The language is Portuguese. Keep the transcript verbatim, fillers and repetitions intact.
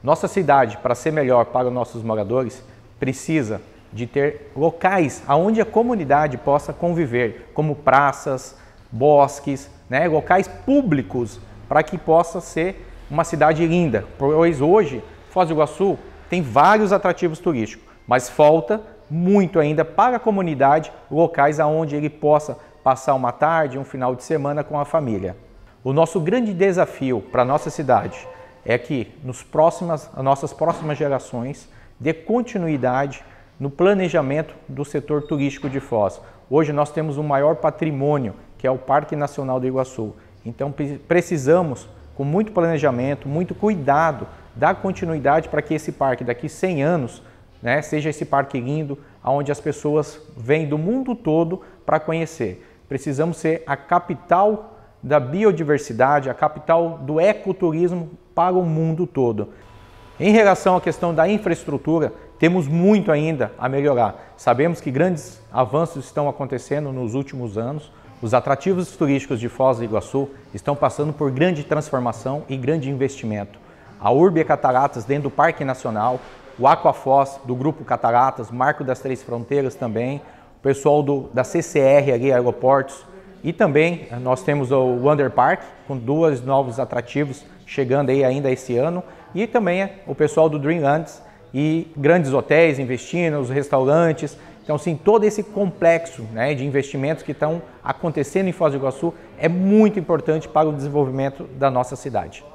Nossa cidade, para ser melhor para os nossos moradores, precisa de ter locais onde a comunidade possa conviver, como praças, bosques, né, locais públicos, para que possa ser uma cidade linda. Pois hoje, Foz do Iguaçu tem vários atrativos turísticos, mas falta muito ainda para a comunidade locais onde ele possa passar uma tarde, um final de semana com a família. O nosso grande desafio para a nossa cidade é que nos próximas, as nossas próximas gerações dê continuidade no planejamento do setor turístico de Foz. Hoje nós temos o maior patrimônio, que é o Parque Nacional do Iguaçu. Então precisamos, com muito planejamento, muito cuidado, dar continuidade para que esse parque daqui a cem anos, né, seja esse parque lindo, onde as pessoas vêm do mundo todo para conhecer. Precisamos ser a capital da biodiversidade, a capital do ecoturismo para o mundo todo. Em relação à questão da infraestrutura, temos muito ainda a melhorar. Sabemos que grandes avanços estão acontecendo nos últimos anos. Os atrativos turísticos de Foz do Iguaçu estão passando por grande transformação e grande investimento. A Urbe Cataratas dentro do Parque Nacional, o Aquafoz do Grupo Cataratas, Marco das Três Fronteiras também, o pessoal do, da C C R ali, Aeroportos, e também nós temos o Wonder Park, com dois novos atrativos chegando aí ainda esse ano, e também o pessoal do Dreamlands e grandes hotéis investindo, os restaurantes. Então, sim, todo esse complexo, né, de investimentos que estão acontecendo em Foz do Iguaçu é muito importante para o desenvolvimento da nossa cidade.